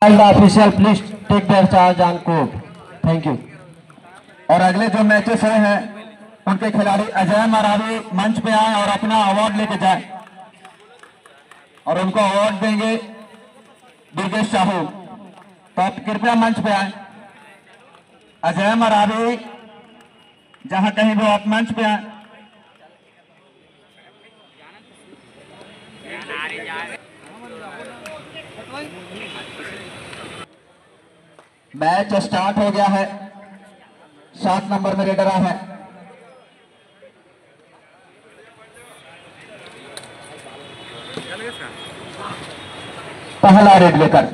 Official please take their charge on court. Thank you. और अगले जो मैचेस हुए हैं उनके खिलाड़ी अजय मरावी मंच पे आए और अपना अवार्ड लेके जाए और उनको अवार्ड देंगे दुर्गेश साहू। तो आप कृपया मंच पे आए। अजय मरावी जहां कहीं भी आप मंच पे आए। मैच स्टार्ट हो गया है। 7 नंबर में रेडर है। पहला रेड लेकर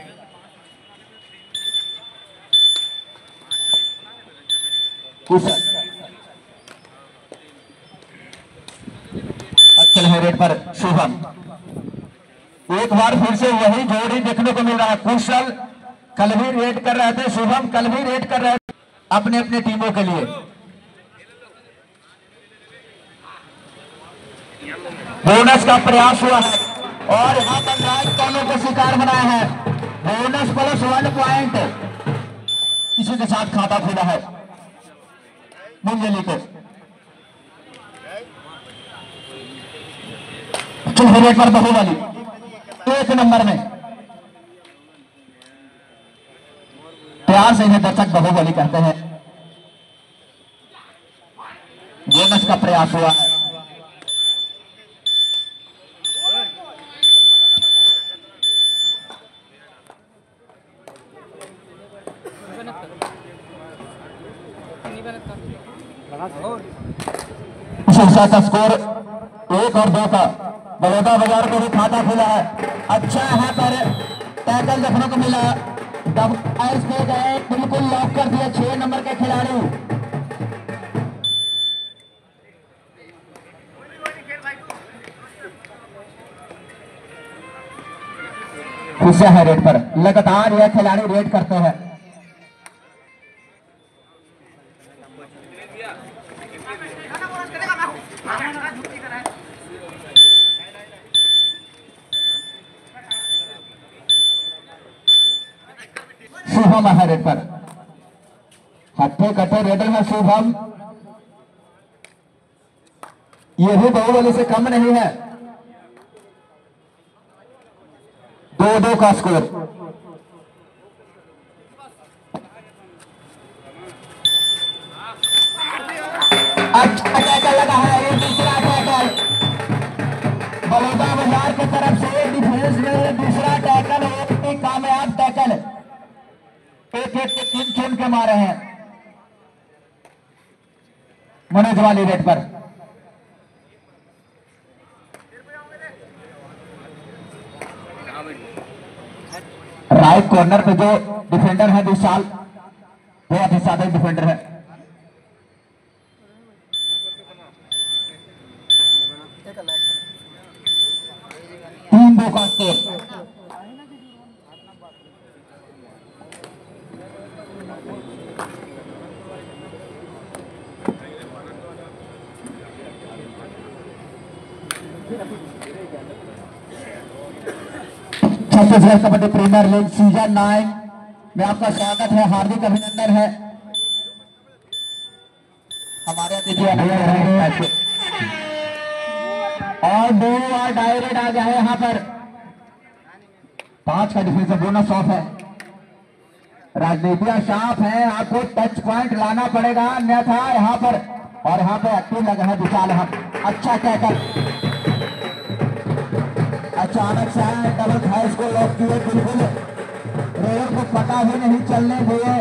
अच्छे है रेड पर शुभम। एक बार फिर से वही जोड़ी देखने को मिल रहा है। कुशल कल भी रेड कर रहे थे, शुभम कल भी रेड कर रहे थे अपने अपने टीमों के लिए। बोनस का प्रयास हुआ है और यहाँ पर राइट कॉर्नर को शिकार बनाया है। बोनस प्लस 1 पॉइंट इसी के साथ खाता खुला है मुंगेली को। रेड पर बाहुबली 1 नंबर में। प्यार से इन्हें दर्शक बाहुबली कहते हैं। बोनस का प्रयास हुआ है। का स्कोर 1 और 2 का बड़ौदा बाजार को भी खाता खुला है। अच्छा है पर टैकल देखने को मिला। पे गए बिल्कुल लॉक कर दिया 6 नंबर के खिलाड़ी। गुस्सा है रेड पर। लगातार यह खिलाड़ी रेड करते हैं। शुभम है रेड पर। हट्टे कट्टे रेडर है शुभम। ये भी बाहुबली से कम नहीं है। 2-2 का स्कोर। अच्छा टैकल लगा है। ये दूसरा टैकल बड़ौदा बाजार की तरफ से डिफेंस में दूसरा टैकल है। कामयाब टैकल। एक के 3 चुन के मारे हैं मनोज वाली रेड पर। राइट कॉर्नर पे जो डिफेंडर है विशाल, बहुत ही सादे डिफेंडर है। तीन 2 का स्कोर। Chhattisgarh kabaddi premier league season 9 में आपका स्वागत है। हार्दिक अभिनंदन है हमारे अतिथि और 2 और डायरेक्ट आ गया है। यहाँ पर 5 का डिफेंस बोनस ऑफ है। राजनीतियां साफ है। आपको टच पॉइंट लाना पड़ेगा अन्यथा यहाँ पर। और यहाँ पे एक्टिव लगा है विशाल। हम अच्छा टैकल। अचानक से डबल थाइस को लॉक किए। बिल्कुल रेडर को पता ही नहीं चलने दिए।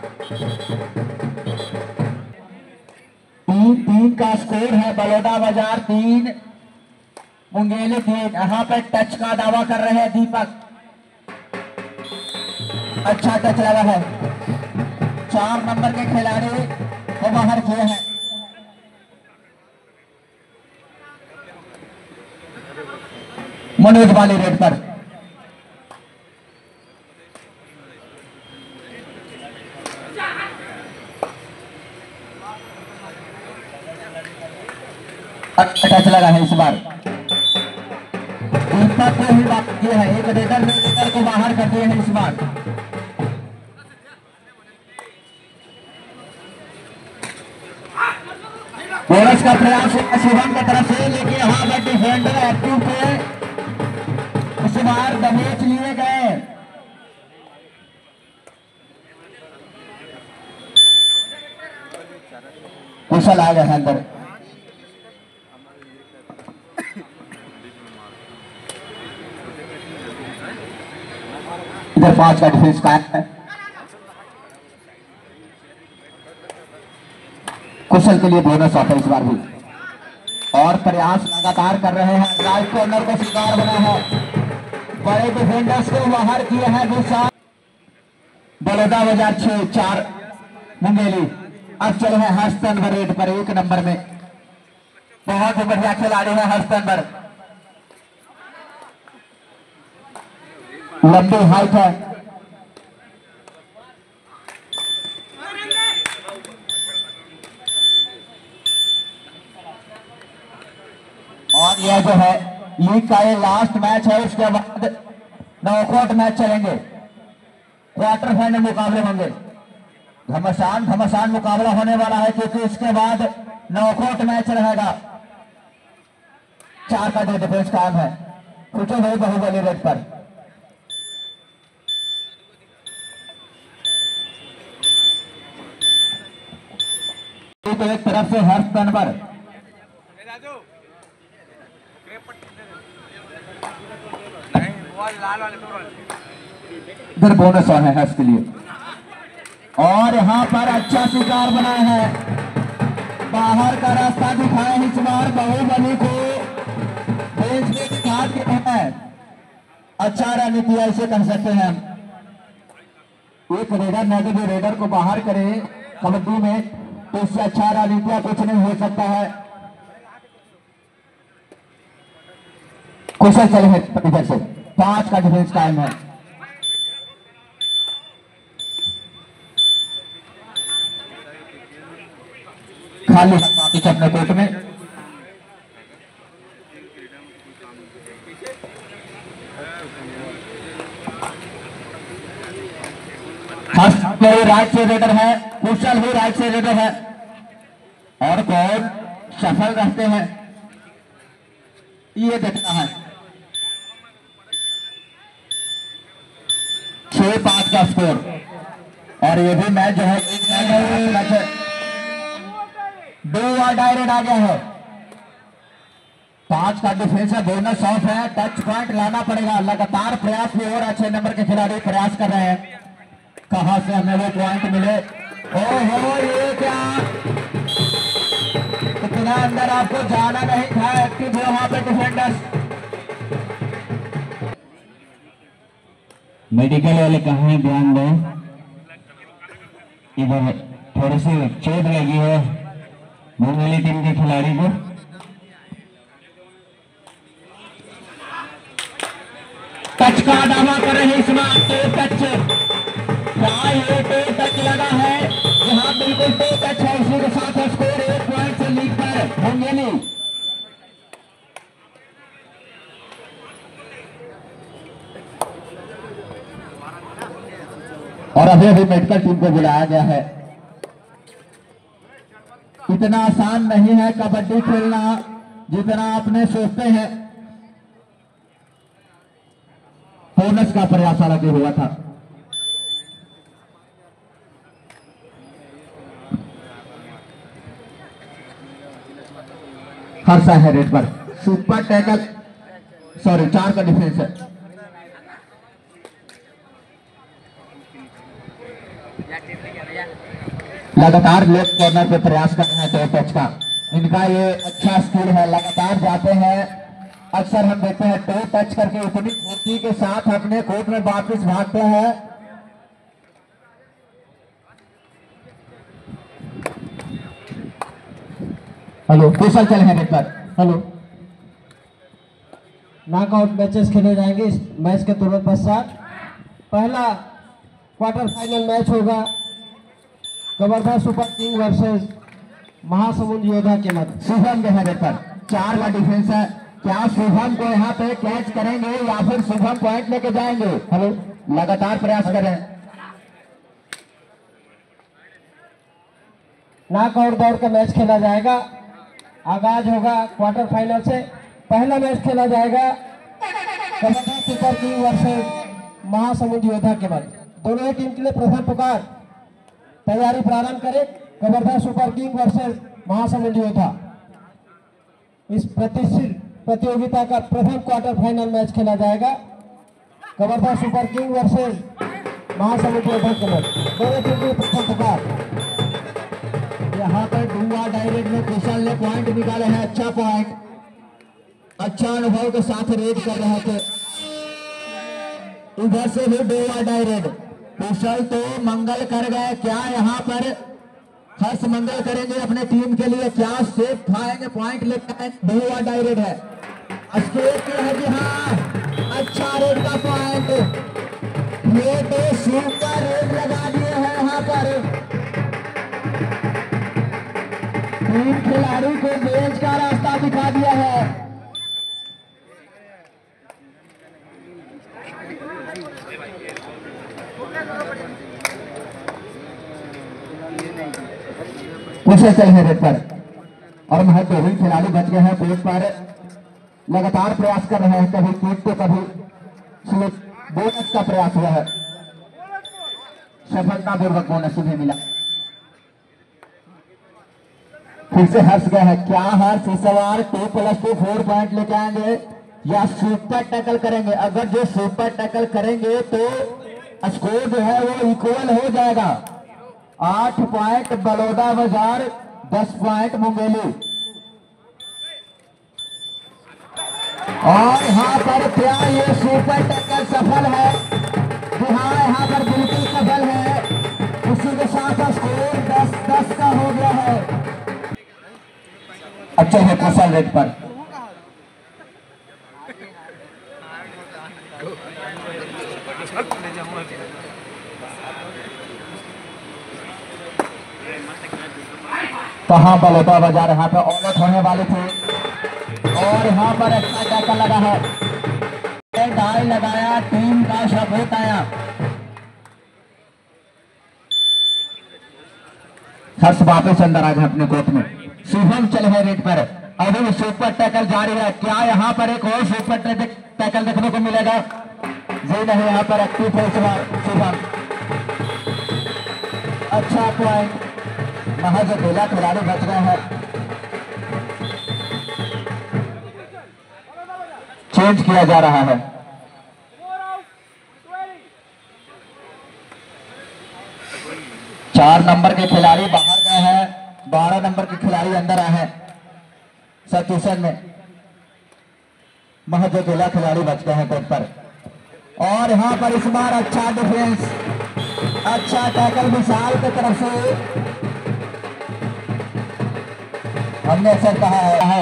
3-3 का स्कोर है। बड़ौदा बाजार 3 मुंगेली 3। यहाँ पे टच का दावा कर रहे हैं दीपक। अच्छा टच लगा है। 4 नंबर के खिलाड़ी को बाहर किए हैं। मनोज वाली रेड पर। टच लगा है इस बार। बात को ही बात की है, एक रेडर ने रेडर को बाहर कर दिए हैं इस बार। बोनस का प्रयास है शिवम की तरफ से, लेकिन यहाँ पर डिफेंडर एक्टिव थे, इस बार दमेज लिए गए। कुशल आ गया अंदर। इधर 5 का डिफेंस कायम है। कुशल के लिए बोनस आता है इस बार भी, और प्रयास लगातार कर रहे हैं। राइट कॉर्नर का शिकार बना है, बड़े डिफेंडर्स को बाहर किए हैं गुस्सा। बड़ौदा बाजार 6-4 मुंगेली। अब चले हैं हर्ष तनवर रेड पर 1 नंबर में। बहुत ही बढ़िया खिलाड़ी है हर्ष तनवर, लंबी हाइट है। और यह जो है लीग का ये लास्ट मैच है, उसके बाद नॉकआउट मैच चलेंगे, क्वार्टर फाइनल मुकाबले होंगे। घमासान मुकाबला होने वाला है, क्योंकि इसके बाद नॉकआउट मैच रहेगा। 4 का जो डिफेंस कायम है, कुछ भाई बाहुबली रेड पर। तो एक तरफ से हर्ष तनवर, इधर बोनस है हर्ष के लिए, और यहाँ पर अच्छा शिकार बना है, बाहर का रास्ता दिखाए इस बार बाहुबली को, बेंच में दिखा के है। अच्छा रणनीति ऐसे कह सकते हैं हम। एक रेडर नेगेटिव रेडर को बाहर करे कबड्डी में, तो इससे अच्छा रणनीतियां कुछ नहीं हो सकता है। कुशल चले हैं इधर से, 5 का डिफेंस कायम है। खाली वापिस अपने कोर्ट में। राइट से रेडर है, कुशल भी राइट से रेडर है, और कौन सफल रहते हैं ये देखना है। 6-5 का स्कोर, और ये भी मैच जो है मैच है, 2 डायरेक्ट आ गया है। 5 का डिफेंस है, बोनस ऑफ है, टच पॉइंट लाना पड़ेगा। लगातार प्रयास भी और अच्छे नंबर के खिलाड़ी प्रयास कर रहे हैं, कहां से हमें वो पॉइंट मिले। ओहो ये क्या, इतना अंदर आपको जाना नहीं था, एक्टिव वहां पे डिफेंडर्स। मेडिकल वाले कहाँ हैं, ध्यान दें। इधर थोड़ी सी चोट लगी है मुंगेली टीम के खिलाड़ी को। टच का दावा कर रहे हैं इस बार, टच टच लगा है, यहाँ बिल्कुल टच है। इसी के साथ स्कोर 1 पॉइंट से लीड पर मुंगेली। और अभी मेडिकल टीम को बुलाया गया है। इतना आसान नहीं है कबड्डी खेलना जितना आपने सोचते हैं। बोनस का प्रयास हालांकि हुआ था। हर्षा है रेड पर, सुपर टैकल, सॉरी 4 का डिफेंस है। लगातार लेफ्ट कॉर्नर पे प्रयास कर रहे हैं तो टच का, इनका ये अच्छा स्किल है, लगातार जाते हैं। अक्सर हम देखते हैं टो टच करके इतनी फुर्ती के साथ अपने कोर्ट में वापस भागते हैं। हेलो, कुशल चले हैं रेड पर। हेलो, नॉकआउट मैचेस खेले जाएंगे इस मैच के तुरंत पश्चात। पहला क्वार्टर फाइनल मैच होगा Kawardha super king versus Mahasamund Yoddha के मध्य। शुभम के है रेड पर, 4 का डिफेंस है, क्या शुभम को यहाँ पे कैच करेंगे या फिर शुभम पॉइंट लेके जाएंगे? हेलो, लगातार प्रयास करें। नॉकआउट दौर का मैच खेला जाएगा। आगाज होगा क्वार्टर फाइनल से। पहला मैच खेला जाएगा Kabaddi super king versus Mahasamund Yoddha के मध्य। दोनों ही टीम के लिए प्रथम पुकार। तैयारी प्रारंभ करें। Kabaddi super king versus Mahasamund Yoddha. इस प्रतिष्ठित प्रतियोगिता का प्रथम क्वार्टर फाइनल मैच खेला जाएगा। Kabaddi super king versus Mahasamund Yoddha के मध्य। दोनों टीम के लिए प्रथम पुकार। यहाँ पर डुआ डायरेक्ट में कुशल ने पॉइंट निकाले हैं। अच्छा पॉइंट, अच्छा अनुभव के साथ रेड कर रहे थे। इधर से भी डुआ डायरेक्ट कुशल तो मंगल कर गए। क्या यहाँ पर हर्ष मंगल करेंगे अपने टीम के लिए? क्या सेफ खाएंगे? पॉइंट लेकर डुआ डायरेक्ट है। स्टेट है जी, हाँ, अच्छा रेड का पॉइंट। ये तो सुपर रेड लगा दिए हैं यहाँ पर। तीन खिलाड़ी को बेंच का रास्ता दिखा दिया है। पीछे चल है रेड पर और महज दो ही खिलाड़ी बच गए हैं बोर्ड पर। लगातार प्रयास कर रहे हैं, कभी किक तो कभी स्लिप। बोनस का प्रयास हुआ है, सफलतापूर्वक बोनस उन्हें मिला। फिर से हर्ष गए हैं। क्या हर्ष इस बार 2+2 4 पॉइंट लेके आएंगे या सुपर टैकल करेंगे? अगर जो सुपर टैकल करेंगे तो स्कोर जो है वो इक्वल हो जाएगा। 8 पॉइंट बलौदा बाजार, 10 पॉइंट मुंगेली। और यहाँ पर क्या ये सुपर टैकल सफल है? हाँ, यहाँ पर बिल्कुल सफल है। उसी के साथ स्कोर 10-10 का हो गया है। अच्छा है कुशल रेड पर। कहाँ बलौदा बाजार यहाँ पे औलट होने वाले थे और यहाँ पर अच्छा टैकल लगा है। डाई लगाया, टीम का सपोर्ट आया। हर्ष वापस अंदर आ गए अपने कोर्ट में। शुभम चले हैं रेड पर। अभी सुपर टैकल जारी है। क्या यहाँ पर एक और सुपर टैकल देखने को मिलेगा? जी नहीं, यहाँ पर एक्टिव है शुभम। अच्छा पॉइंट, महज अकेला खिलाड़ी बच गए हैं। चेंज किया जा रहा है। चार नंबर के खिलाड़ी बाहर गए हैं, 12 नंबर के खिलाड़ी अंदर आए हैं। सतीशन में महज अकेला खिलाड़ी बच गए हैं कोर्ट पर। और यहाँ पर इस बार अच्छा डिफेंस, अच्छा टैकल विशाल की तरफ से। हमने अक्सर कहा है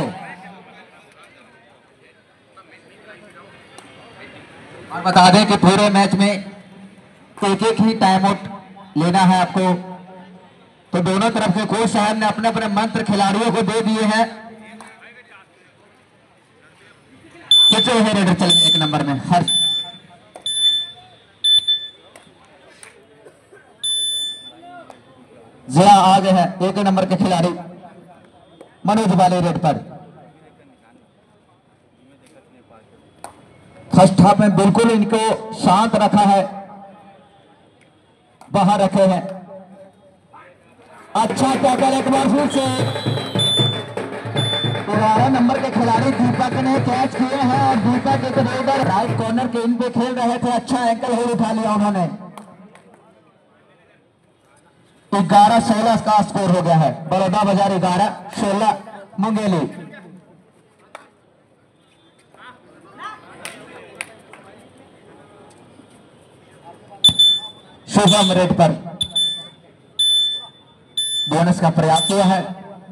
और बता दें कि पूरे मैच में एक ही टाइम आउट लेना है आपको। तो दोनों तरफ के कोच साहब ने अपने अपने मंत्र खिलाड़ियों को दे दिए हैं। चल है रेडर चल 1 नंबर में। हर्ष जया आगे है 1 नंबर के खिलाड़ी मनोज वाले रेड पर। फर्स्ट हाफ में बिल्कुल इनको शांत रखा है, बाहर रखे हैं। अच्छा टैकल एक बार फिर से 11 नंबर के खिलाड़ी दीपक ने कैच किए हैं और दीपक एक इधर राइट कॉर्नर के इन पे खेल रहे थे। अच्छा एंकल होल्ड उठा लिया उन्होंने। 11-16 का स्कोर हो गया है। बड़ौदा बाजार 11-16 मुंगेली। शुभम रेड पर बोनस का प्रयास हुआ है,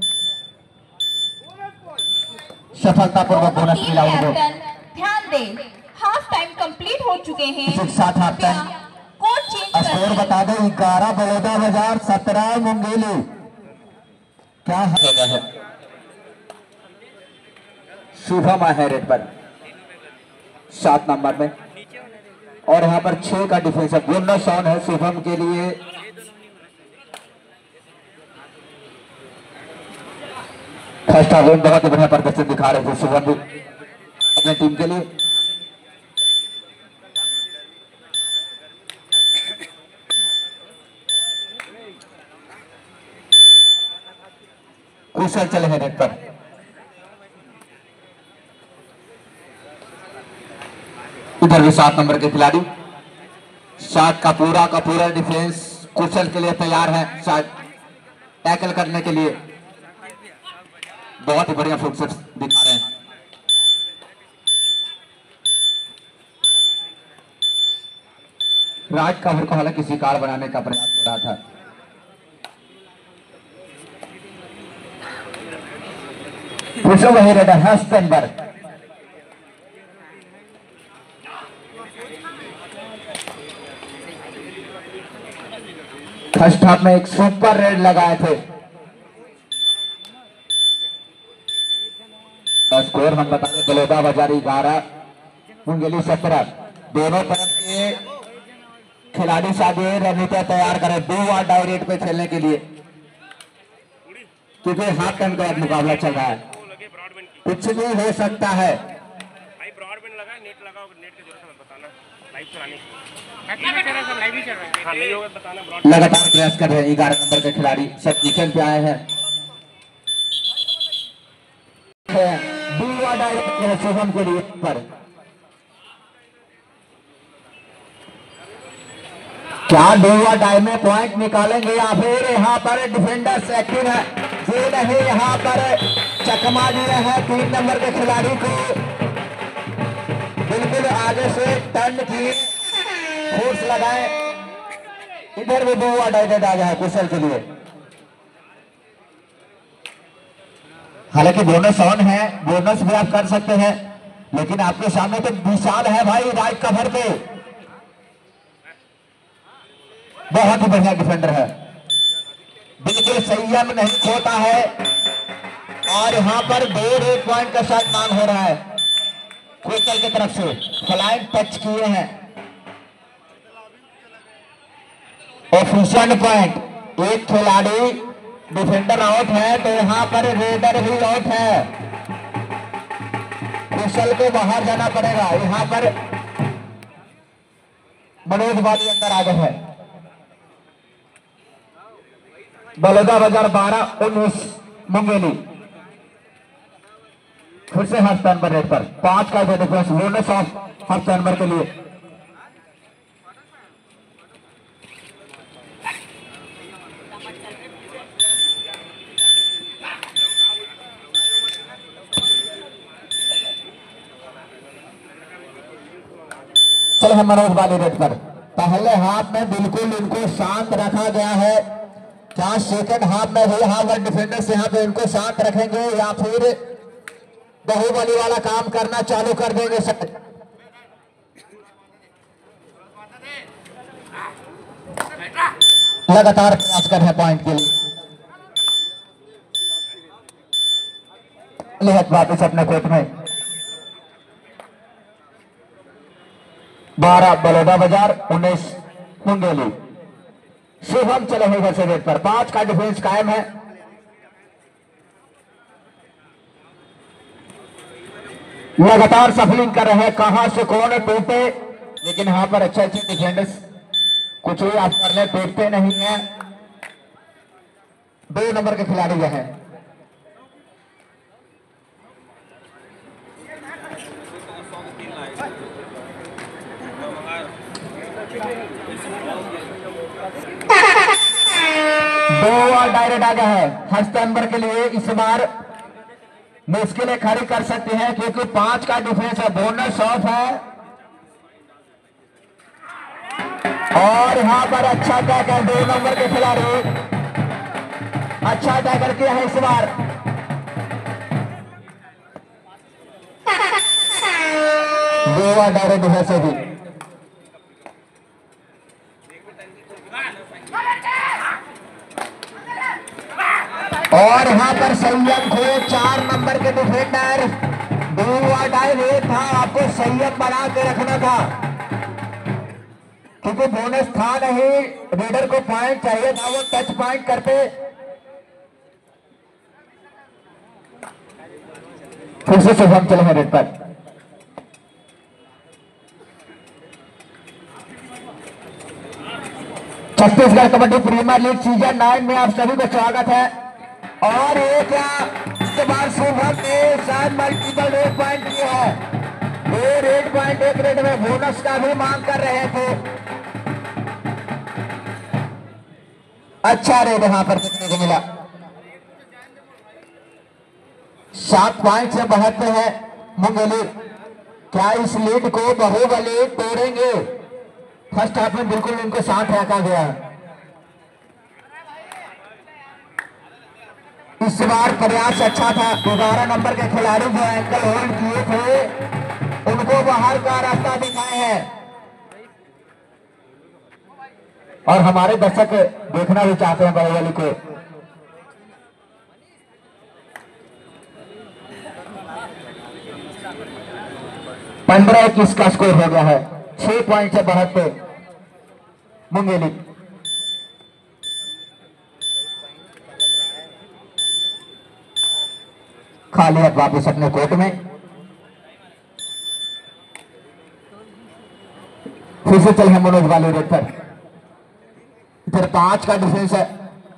सफलतापूर्वक बोनस मिला उनको। ध्यान दें, हाफ टाइम कंप्लीट हो चुके हैं। इसी के साथ हाफ टाइम स्कोर बता दें 11 बड़ौदा बाजार 17 मुंगेली। क्या होगा है शुभम है रेड पर 7 नंबर में, और यहाँ पर 6 का डिफेंस है। बोनस ऑन है शुभम के लिए। फर्स्ट हाफ में बहुत ही बढ़िया प्रदर्शन दिखा रहे थे शुभम भी अपने टीम के लिए। कुशल चले हैं नेट पर। इधर भी 7 नंबर के खिलाड़ी, 7 का पूरा डिफेंस कुशल के लिए तैयार है टैकल करने के लिए। बहुत ही बढ़िया फुटस्टेप्स दिखा रहे हैं। राज कवर को हालांकि शिकार बनाने का प्रयास हो रहा था। कुशल वही रेडर हस्टनबर। फर्स्ट हाफ में एक सुपर रेड लगाए थे। स्कोर हम बता दें, बलौदा बाजार 11, मुंगेली 17। दोनों तरफ के खिलाड़ी साझे रणनीतियां तैयार करें 2 वार डायरेक्ट पे खेलने के लिए, क्योंकि हाफ टाइम का मुकाबला चल रहा है। कुछ भी हो सकता है। लगातार प्रयास कर रहे हैं 11 नंबर के खिलाड़ी, सब किचन पे आए हैं। शुभम के लिए पर क्या डोवा डाई में पॉइंट निकालेंगे या फिर यहाँ पर डिफेंडर्स एक्टिव है। ये नहीं, यहाँ पर चकमा दिए हैं 3 नंबर के खिलाड़ी को, बिल्कुल आगे से टर्न की फोर्स लगाए। इधर भी डोवा डाइटेड आ गया है कुशल के लिए। हालांकि बोनस ऑन है, बोनस भी आप कर सकते हैं, लेकिन आपके सामने तो विशाल है भाई राइट कवर पे। बहुत ही बढ़िया डिफेंडर है, बिल्कुल संयम नहीं खोता है। और यहाँ पर 2 रेड पॉइंट का शायद मांग हो रहा है कुशल की तरफ से। फ्लाइंग टच किए हैं। ऑफिशियल पॉइंट, एक खिलाड़ी डिफेंडर आउट है तो यहाँ पर रेडर भी आउट है। कुशल को बाहर जाना पड़ेगा। यहाँ पर मनोज बाली अंदर आ गए हैं। बलौदा बाजार 12-19 मुंगेली। फिर से हाफ टर्न पर रेड पर 5 का defence, bonus off half turn पर के लिए। चलो हम मनोज बाली रेड पर। पहले हाफ में बिल्कुल इनको शांत रखा गया है। क्या सेकंड हाफ में भी यहाँ पर डिफेंडर्स यहाँ पे इनको शांत रखेंगे या फिर बाहुबली वाला काम करना चालू कर देंगे? लगातार प्रयास कर रहे हैं पॉइंट के लिए। लिहत वापिस अपने कोर्ट में। 12 बलौदा बाजार, 19 मुंगेली। शुभम चले हैं इधर से रेड पर। 5 का डिफेंस कायम है। लगातार सफलिंग कर रहे हैं, कहां से कौन टूटे, लेकिन यहां पर अच्छे डिफेंडर्स कुछ भी आप करने टूटते नहीं है। 2 नंबर के खिलाड़ी जो है डायरेक्ट आ गया है फर्स्ट नंबर के लिए। इस बार मुश्किलें खड़ी कर सकते हैं क्योंकि 5 का डिफेंस है, बोनस ऑफ है। और यहां पर अच्छा टैकल 2 नंबर के खिलाड़ी, अच्छा टैकल किया है इस बार। गोवा डायरेक्ट डिफेंस से भी और यहां पर संयम खोए 4 नंबर के डिफेंडर डू और डाई रेड था, आपको संयम बना के रखना था क्योंकि बोनस था नहीं, रेडर को पॉइंट चाहिए था, वो टच पॉइंट करते। फिर से शुभम चले हैं रेड पर। Chhattisgarh kabaddi premier league season 9 में आप सभी को स्वागत है। और ये क्या इस बार शुभम ने शायद मल्टीपल रेड पॉइंट किया है, 2 रेड पॉइंट एक रेड में बोनस का भी मांग कर रहे थे। अच्छा रेड यहां पर देखने को मिला। 7 पॉइंट से बढ़ते हैं मुंगेली। क्या इस लीड को बाहुबली तोड़ेंगे? फर्स्ट हाफ में बिल्कुल इनको साथ रखा गया है। इस बार प्रयास अच्छा था। 11 नंबर के खिलाड़ी जो एंकल होल्ड किए थे उनको बाहर का रास्ता दिखाए हैं और हमारे दर्शक देखना भी चाहते हैं बाहुबली को। पंद्रह 21 का स्कोर हो गया है। 6 पॉइंट से बढ़ते मुंगेली। खाली है वापिस अपने कोर्ट में। फिर से चले हैं मनोज वाले रेड पर। इधर 5 का डिफेंस है।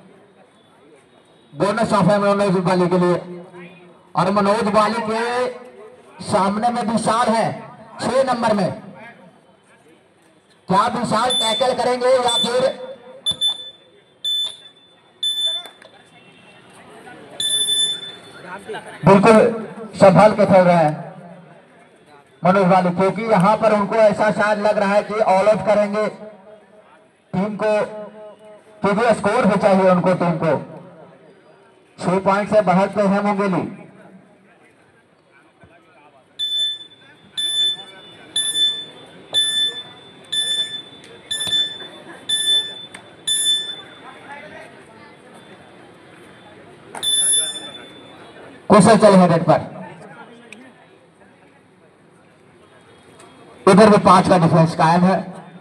बोनस ऑफ है मनोज वाली के लिए और मनोज वाली के सामने में विशाल है 6 नंबर में। क्या विशाल टैकल करेंगे या फिर बिल्कुल संभाल के खेल रहे हैं मनोज वाली, क्योंकि यहां पर उनको ऐसा शायद लग रहा है कि ऑल आउट करेंगे टीम को, क्योंकि स्कोर भी चाहिए उनको टीम को। 6 पॉइंट से बढ़ते हैं मुंगेली। कुशल चले हैं रेड पर। इधर भी 5 का डिफेंस कायम है।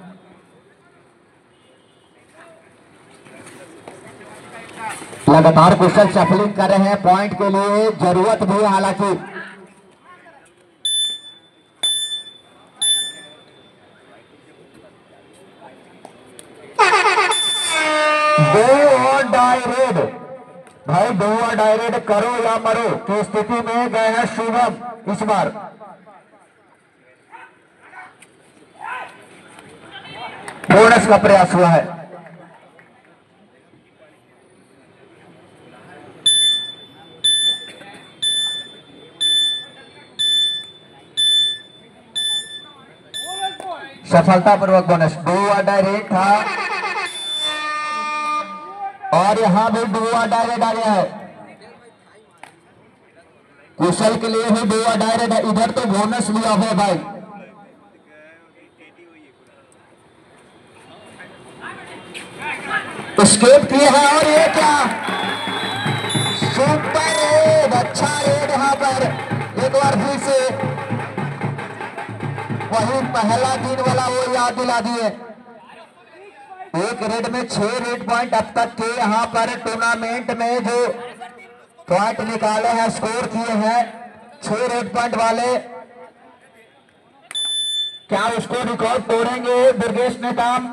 लगातार कुशल शफलिंग कर रहे हैं पॉइंट के लिए, जरूरत भी है हालांकि। दो और डाई रेड भाई, 2 और डाई रेड करो या मरो की स्थिति में गए हैं शुभम इस बार। बोनस का प्रयास हुआ है। सफलतापूर्वक बोनस। 2 और डाई रेड था और यहां भी 2 और डाई रेड आ गया है। कुशल के लिए भी 2 और डाई रेड है। इधर तो बोनस लिया हुआ है भाई। स्केप किए हैं और ये क्या सुपर रेड, अच्छा रेड यहां पर एक बार फिर से वही पहला दिन वाला वो याद दिला दिए। एक रेड में 6 रेड पॉइंट अब तक के यहां पर टूर्नामेंट में जो पॉइंट निकाले हैं, स्कोर किए हैं 6 रेड पॉइंट वाले। क्या उसको रिकॉर्ड तोड़ेंगे दुर्गेश नेताम?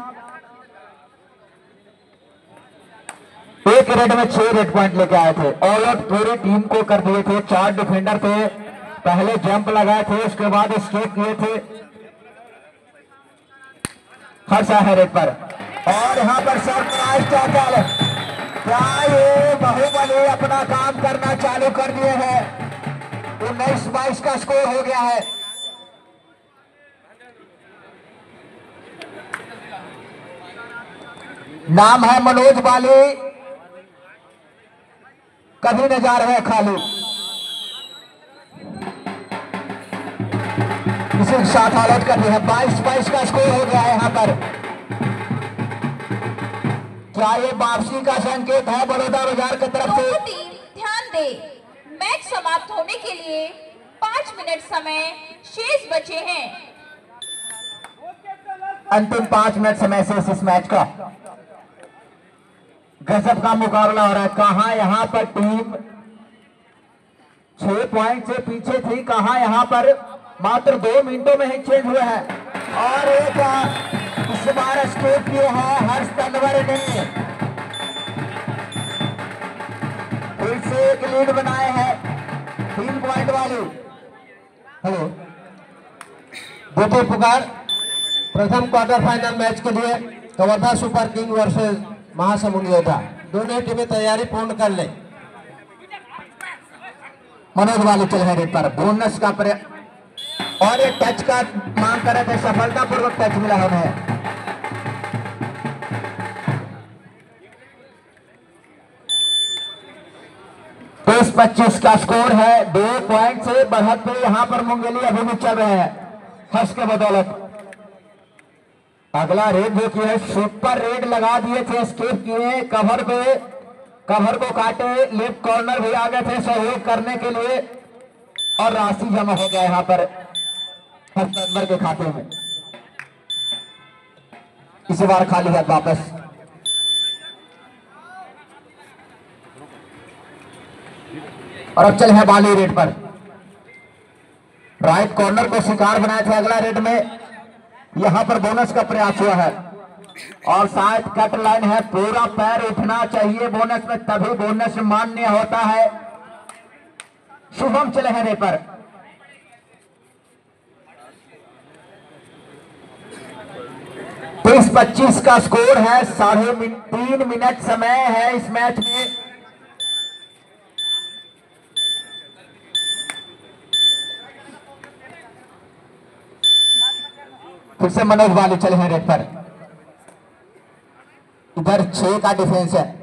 एक रेड में 6 रेड पॉइंट लेके आए थे। ऑल आउट पूरी टीम को कर दिए थे। 4 डिफेंडर थे, पहले जंप लगाए थे, उसके बाद स्केप किए थे। फंसा है रेड पर और यहां पर सरप्राइज टैकल। क्या ये बाहुबली अपना काम करना चालू कर दिए हैं? 19-22 का स्कोर हो गया है। नाम है मनोज वाली, कभी न जा रहे खाली। इसे साथ हालत कर दिया है। 22-22 का स्कोर हो गया है यहां पर। क्या ये वापसी का संकेत है बड़ौदा बाजार की तरफ से? दोनों टीम ध्यान दे, मैच समाप्त होने के लिए 5 5 मिनट समय शेष बचे हैं। अंतिम 5 मिनट समय से इस मैच का गजब का मुकाबला हो रहा है। कहां यहां पर टीम 6 पॉइंट से पीछे थी, कहां यहां पर मात्र 2 मिनटों में ही चेंज हुए हैं। और एक इस बार स्कोर किए हैं हर्ष तनवर ने, फिर से एक लीड बनाए हैं 3 पॉइंट वाली। हेलो, द्वितीय पुकार प्रथम क्वार्टर फाइनल मैच के लिए Kawardha super king versus Mahasamund Yoddha. दोनों टीमें तैयारी पूर्ण कर ले। मनोज वाले चल रहे पर बोनस का और एक टच का मांग कर रहे थे, सफलतापूर्वक टच मिला हमें। 25 का स्कोर है। 2 पॉइंट से बढ़त पे यहाँ पर मुंगेली अभी भी चल रहे हैं हर्ष के बदौलत। अगला रेड जो किया है सुपर रेड लगा दिए थे, स्केप किए कवर पे, कवर को काटे, लेफ्ट कॉर्नर भी आ गए थे सहयोग करने के लिए और राशि जमा हो गया यहाँ पर हर्ष तनवर के खाते में। इस बार खाली हाथ वापस। और अब चले हैं बाली रेड पर। राइट कॉर्नर को शिकार बनाए थे अगला रेड में, यहां पर बोनस का प्रयास हुआ है और शायद कट लाइन है, पूरा पैर उठना चाहिए बोनस में, तभी बोनस मान्य होता है। शुभम चले हैं रेड पर। तो 25 का स्कोर है, 3.5 मिनट समय है इस मैच में। फिर से मनोज वाले चले हैं रेड पर। इधर 6 का डिफेंस है,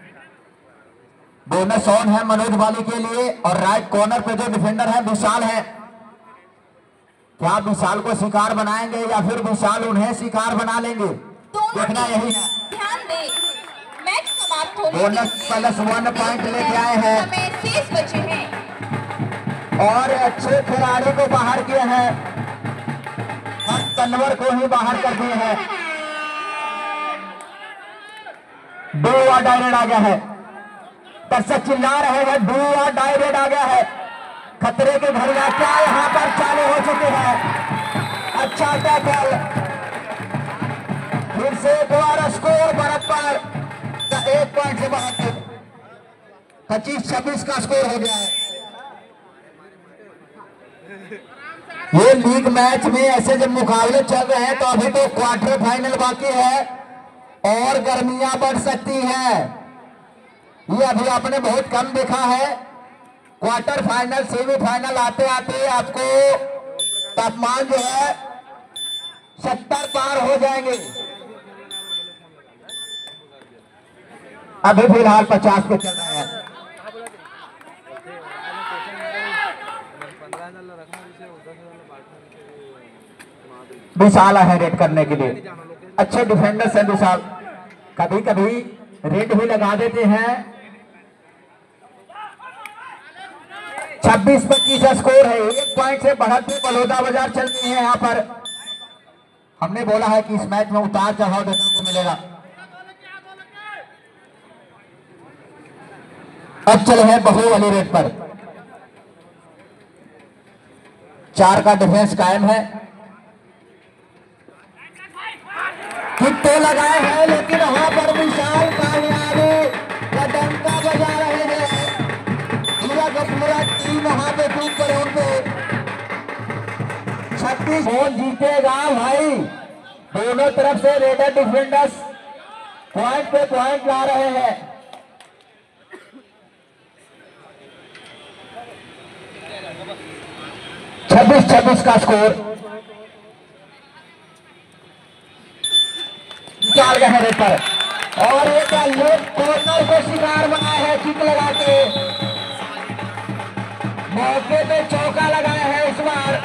बोनस ऑन है मनोज वाले के लिए। और राइट कॉर्नर पे जो डिफेंडर है विशाल है, क्या विशाल को शिकार बनाएंगे या फिर विशाल उन्हें शिकार बना लेंगे, देखना यही है। ध्यान दें, मैच समाप्त होने बोनस +1 पॉइंट लेके आए हैं समय शेष बचे हैं और अच्छे खिलाड़ी को बाहर किए हैं, हर्ष तनवर को ही बाहर कर दिए हैं। 2 और डायरेक्ट आ गया है, दर्शक चिल्ला रहे हैं 2 और डायरेक्ट आ गया है। खतरे के घड़ियां क्या यहां पर चालू हो चुके हैं। अच्छा टैकल, फिर से दोबारा स्कोर बराबर 1 पॉइंट से बढ़कर 25-26 का स्कोर हो गया है। ये लीग मैच में ऐसे जब मुकाबले चल रहे हैं तो अभी तो क्वार्टर फाइनल बाकी है और गर्मियां बढ़ सकती हैं। ये अभी आपने बहुत कम देखा है, क्वार्टर फाइनल सेमीफाइनल आते आते आपको तापमान जो है 70 पार हो जाएंगे। अभी फिलहाल 50 पे चल रहे हैं। विशाल है रेड करने के लिए, अच्छे डिफेंडर्स हैं विशाल, कभी कभी रेड भी लगा देते हैं। 26-25 का स्कोर है, 1 पॉइंट से बढ़त में बलौदा बाजार चल रही है। यहाँ पर हमने बोला है कि इस मैच में उतार चढ़ाव देखने को मिलेगा। अब चले हैं बाहुबली रेड पर। 4 का डिफेंस कायम है, कितने लगाए हैं लेकिन वहां पर विशाल कामयाबी का डंका बजा रहे हैं। पूरा का पूरा टीम वहां पे टूट पड़े उनपे। 26 कौन जीतेगा भाई, दोनों तरफ से रेडर डिफेंडर्स पॉइंट पे पॉइंट ला रहे हैं। छब्बीस का स्कोर निकाल गए हैं पर और एक लेफ्ट कॉर्नर को शिकार बनाए हैं किक लगा के, मौके पे चौका लगाए हैं। इस बार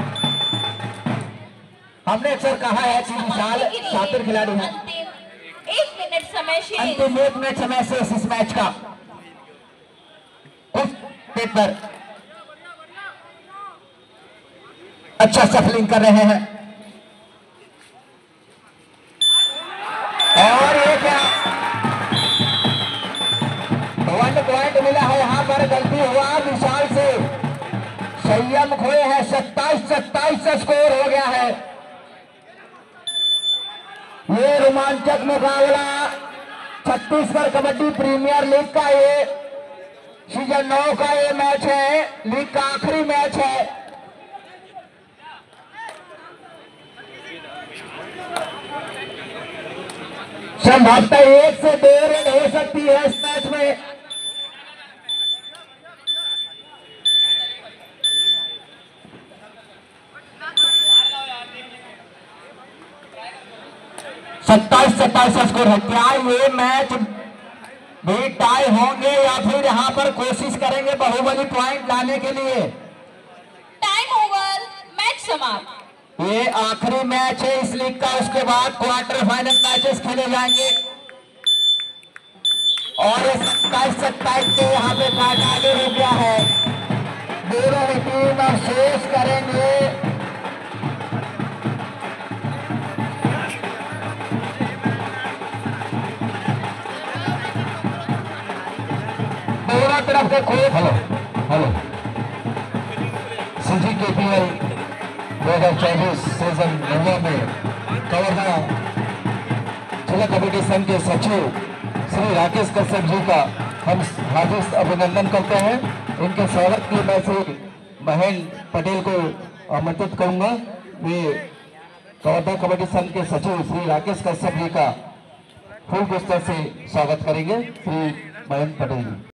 हमने अक्सर कहा है कि विशाल शातिर खिलाड़ी है। अंतिम 1 मिनट समय शेष। अंतिम 1 मिनट समय से इस मैच का पेपर अच्छा सफलिंग कर रहे हैं। और ये क्या 1 पॉइंट मिला है, यहां पर गलती हुआ विशाल से, संयम खोए हैं। 27-27 का स्कोर हो गया है। ये रोमांचक मुकाबला छत्तीसगढ़ कबड्डी प्रीमियर लीग का ये सीजन 9 का ये मैच है, लीग का आखिरी मैच है। संभवतः 1 से 2 रन हो सकती है इस मैच में। सत्ताईस का स्कोर है। क्या ये मैच भी टाई होंगे या फिर यहां पर कोशिश करेंगे बाहुबली पॉइंट लाने के लिए? टाइम ओवर, मैच समाप्त। ये आखिरी मैच है इस लीग का, उसके बाद क्वार्टर फाइनल मैचेस खेले जाएंगे। और 27-27 के यहाँ पे मैच आगे हो गया है। दोनों ही टीम अवशेष करेंगे। दोनों तरफ से खूब हेलो CGKPL 2024 सीजन 9 में कवर्धा जिला कबड्डी संघ के सचिव श्री राकेश कश्यप जी का हम हार्दिक अभिनंदन करते हैं। इनके स्वागत के लिए मैं श्री महेंद्र पटेल को आमंत्रित करूंगा। वे कवर्धा कबड्डी संघ के सचिव श्री राकेश कश्यप जी का फूल पुष्प से स्वागत करेंगे। श्री महेंद्र पटेल जी।